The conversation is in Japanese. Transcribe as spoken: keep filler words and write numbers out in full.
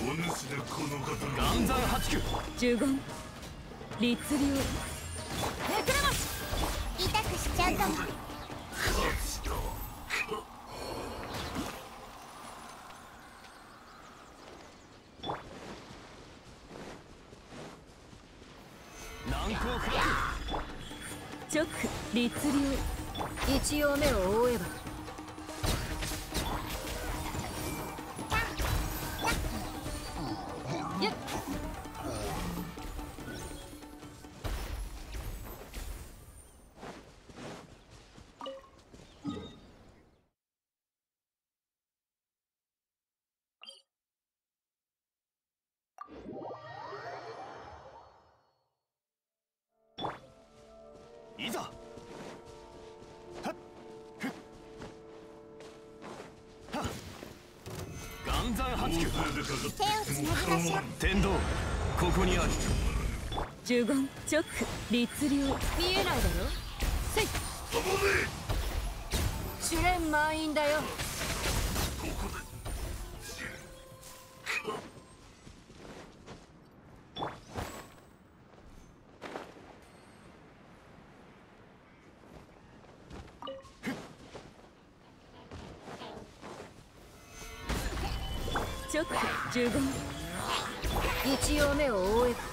主でこの方の岩山八九呪言律令めくれます痛くしちゃうかも。 勝ちだ。 難攻不落直律令一応目を覆えばやっいざ。はっふっはっ岩山八九手をつなぎましょう。 天道ここにある。 呪言直律令見えないだろせい試練満員だよ。直呪言一応目を覆えば